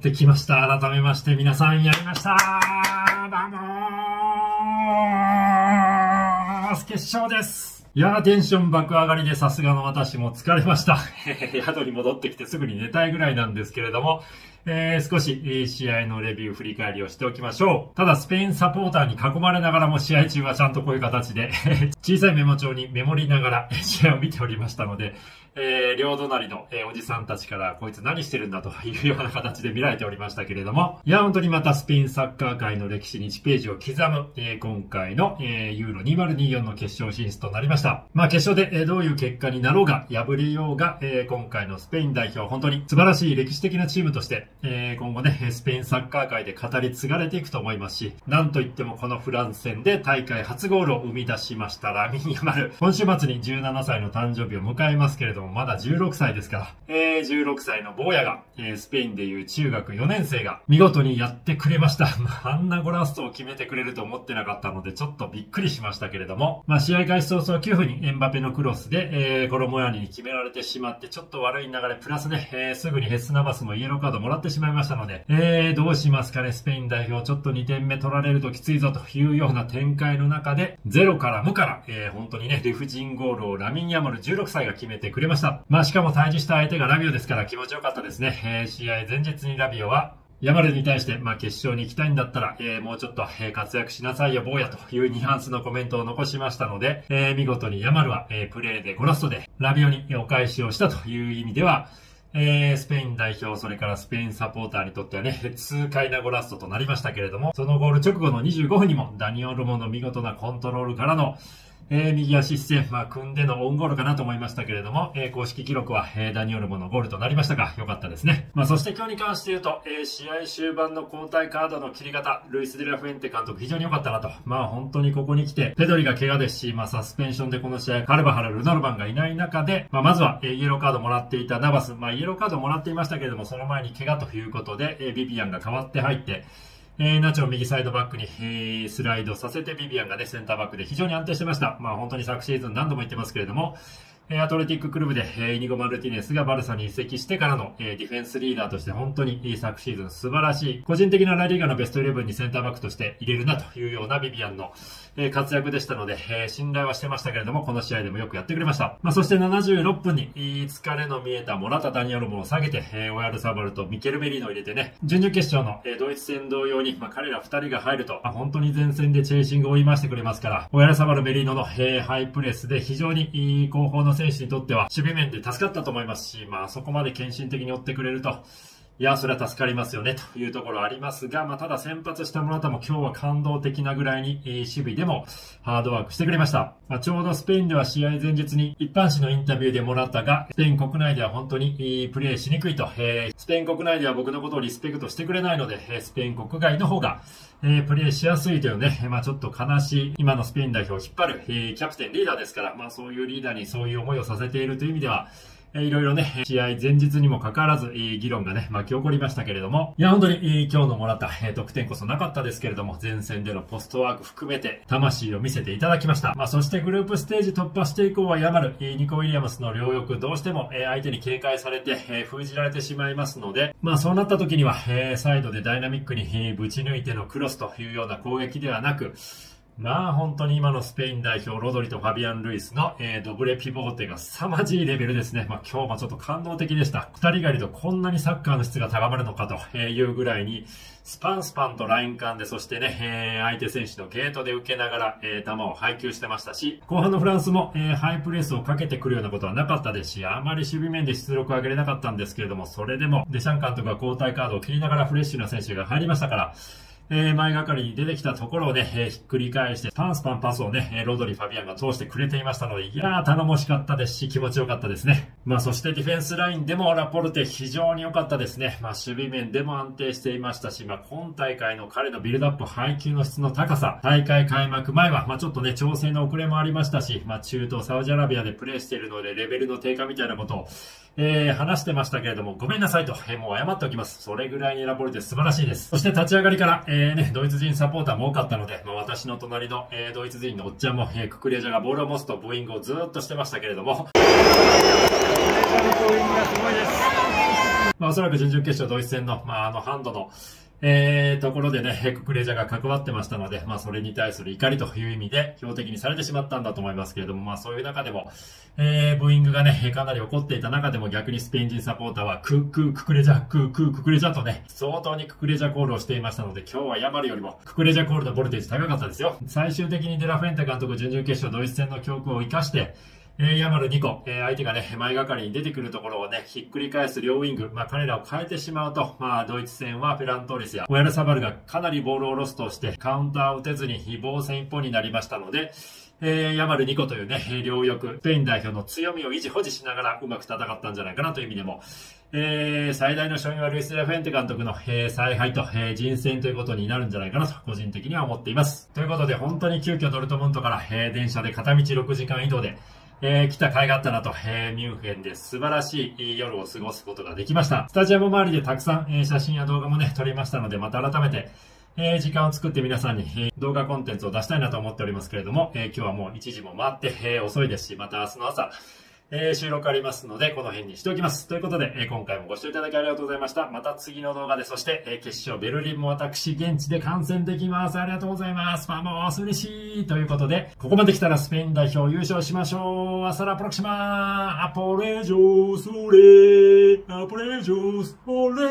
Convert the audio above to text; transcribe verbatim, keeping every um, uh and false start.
ってきました。改めまして皆さんやりました。どうもー決勝です。いやー、テンション爆上がりでさすがの私も疲れました。宿に戻ってきてすぐに寝たいぐらいなんですけれども、えー、少し試合のレビュー振り返りをしておきましょう。ただスペインサポーターに囲まれながらも試合中はちゃんとこういう形で小さいメモ帳にメモりながら試合を見ておりましたので、えー、両隣の、えー、おじさんたちからこいつ何してるんだというような形で見られておりましたけれども、いや本当にまたスペインサッカー界の歴史にいちページを刻む、えー、今回の、えー、ユーロにせんにじゅうよんの決勝進出となりました。まあ決勝で、えー、どういう結果になろうが敗れようが、えー、今回のスペイン代表本当に素晴らしい歴史的なチームとして、えー、今後ねスペインサッカー界で語り継がれていくと思いますし、なんといってもこのフランス戦で大会初ゴールを生み出しましたラミン・ヤマル、今週末にじゅうななさいの誕生日を迎えますけれども、まだじゅうろくさいですから、えー、じゅうろくさいの坊やが、えー、スペインでいう中学よねん生が見事にやってくれました。あんなゴラストを決めてくれると思ってなかったのでちょっとびっくりしましたけれども、まあ試合開始早々きゅうふんにエンバペのクロスで、えー、コロモヤニに決められてしまってちょっと悪い流れプラスね、えー、すぐにヘスナバスもイエローカードもらってしまいましたので、えー、どうしますかね、スペイン代表ちょっとにてんめ取られるときついぞというような展開の中でゼロから無から、えー、本当にね理不尽ゴールをラミン・ヤマルじゅうろくさいが決めてくれました。まあしかも対峙した相手がラビオですから気持ちよかったですね。えー、試合前日にラビオはヤマルに対して、まあ、決勝に行きたいんだったら、えー、もうちょっと、えー、活躍しなさいよ、坊やというニュアンスのコメントを残しましたので、えー、見事にヤマルは、えー、プレーでゴラストでラビオにお返しをしたという意味では、えー、スペイン代表、それからスペインサポーターにとってはね、痛快なゴラストとなりましたけれども、そのゴール直後のにじゅうごふんにもダニオルモの見事なコントロールからのえー、右足一線、まあ、組んでのオウンゴールかなと思いましたけれども、えー、公式記録は、えー、ダニオルモのゴールとなりましたが、良かったですね。まあ、そして今日に関して言うと、えー、試合終盤の交代カードの切り方、ルイス・デラフェンテ監督非常に良かったなと。まあ、本当にここに来て、ペドリが怪我ですし、まあ、サスペンションでこの試合、カルバハル、ルノルバンがいない中で、まあ、まずは、えー、イエローカードもらっていたナバス、まあ、イエローカードもらっていましたけれども、その前に怪我ということで、えー、ビビアンが代わって入って、えー、ナチョを右サイドバックに、えー、スライドさせてビビアンがね、センターバックで非常に安定してました。まあ本当に昨シーズン何度も言ってますけれども、えー、アトレティッククルブで、えー、イニゴ・マルティネスがバルサに移籍してからの、えー、ディフェンスリーダーとして本当にいい昨シーズン素晴らしい、個人的なラリーガのベストじゅういちにセンターバックとして入れるなというようなビビアンの、えー、活躍でしたので、えー、信頼はしてましたけれども、この試合でもよくやってくれました。まあそしてななじゅうろっぷんに疲れの見えたモラタ・ダニオルモを下げて、えー、オヤルサバルとミケル・メリーノを入れてね、準々決勝の、えー、ドイツ戦同様に、まあ彼らふたりが入ると、まあ、本当に前線でチェイシングを追い回してくれますから、オヤルサバル・メリーノの、えー、ハイプレスで非常にいい後方の選手にとっては、守備面で助かったと思いますし、まあそこまで献身的に追ってくれると、いや、それは助かりますよね、というところありますが、まあただ先発した村田も今日は感動的なぐらいに、えー、守備でもハードワークしてくれました。まあちょうどスペインでは試合前日に一般紙のインタビューでもらったが、スペイン国内では本当に、えー、プレーしにくいと、えー、スペイン国内では僕のことをリスペクトしてくれないので、えー、スペイン国外の方が、えー、プレーしやすいというね、まあちょっと悲しい、今のスペイン代表を引っ張る、えー、キャプテンリーダーですから、まあそういうリーダーにそういう思いをさせているという意味では、いろいろね、試合前日にもかかわらず、議論がね、巻き起こりましたけれども、いや、本当に今日のもらった得点こそなかったですけれども、前線でのポストワーク含めて、魂を見せていただきました。まあ、そしてグループステージ突破して以降はヤマル、ニコ・ウィリアムスの両翼、どうしても相手に警戒されて、封じられてしまいますので、まあ、そうなった時には、サイドでダイナミックにぶち抜いてのクロスというような攻撃ではなく、まあ本当に今のスペイン代表ロドリとファビアン・ルイスの、えー、ドブレピボーテが凄まじいレベルですね。まあ今日もちょっと感動的でした。二人がいるとこんなにサッカーの質が高まるのかというぐらいにスパンスパンとライン間で、そしてね、えー、相手選手のゲートで受けながら、えー、球を配球してましたし、後半のフランスも、えー、ハイプレスをかけてくるようなことはなかったですし、あまり守備面で出力を上げれなかったんですけれども、それでもデシャン監督が交代カードを切りながらフレッシュな選手が入りましたから、えー、前がかりに出てきたところをね、えー、ひっくり返して、パンスパンパスをね、ロドリ、ファビアンが通してくれていましたので、いやー、頼もしかったですし、気持ちよかったですね。まあ、そしてディフェンスラインでもラポルテ非常に良かったですね。まあ、守備面でも安定していましたし、まあ、今大会の彼のビルドアップ、配球の質の高さ、大会開幕前は、まあ、ちょっとね、調整の遅れもありましたし、まあ、中東サウジアラビアでプレーしているので、レベルの低下みたいなことを、えー、話してましたけれども、ごめんなさいと、えー、もう謝っておきます。それぐらいにラポルテ素晴らしいです。そして立ち上がりから、ええー、ね、ドイツ人サポーターも多かったので、まあ、私の隣の、えー、ドイツ人のおっちゃんも、えー、ククレジャがボールを持つとブーイングをずーっとしてましたけれども、ククレジャのブーイングがすごいです。まあ、おそらく準々決勝ドイツ戦の、まあ、あの、ハンドの、えー、ところでね、ククレジャが関わってましたので、まあ、それに対する怒りという意味で、標的にされてしまったんだと思いますけれども、まあ、そういう中でも、えー、ブーイングがね、かなり起こっていた中でも逆にスペイン人サポーターは、クークーククレジャ、クークーククレジャとね、相当にククレジャコールをしていましたので、今日はヤマルよりもククレジャコールのボルテージ高かったですよ。最終的にデラフェンテ監督準々決勝ドイツ戦の教訓を生かして、えー、ヤマルにこ、えー、相手がね、前がかりに出てくるところをね、ひっくり返す両ウィング、まあ彼らを変えてしまうと、まあドイツ戦はフェラントーレスやオヤルサバルがかなりボールをロストして、カウンターを打てずに非防戦一本になりましたので、えー、ヤマルにこというね、両翼、スペイン代表の強みを維持保持しながらうまく戦ったんじゃないかなという意味でも、えー、最大の勝因はルイス・デラフェンテ監督の、えー、采配と、えー、人選ということになるんじゃないかなと個人的には思っています。ということで本当に急遽ドルトムントから、えー、電車で片道ろくじかん移動で、えー、来た甲斐があったなと、えー、ミュンヘンで素晴らしい夜を過ごすことができました。スタジアム周りでたくさん、えー、写真や動画もね、撮りましたので、また改めて、えー、時間を作って皆さんに、えー、動画コンテンツを出したいなと思っておりますけれども、えー、今日はもういちじも回って、えー、遅いですし、また明日の朝、えー、収録ありますので、この辺にしておきます。ということで、えー、今回もご視聴いただきありがとうございました。また次の動画で、そして、えー、決勝ベルリンも私、現地で観戦できます。ありがとうございます。ファモース嬉しい。ということで、ここまで来たらスペイン代表優勝しましょう。アサラプロクシマー、アポレジョースオレー、アポレジョースオレー。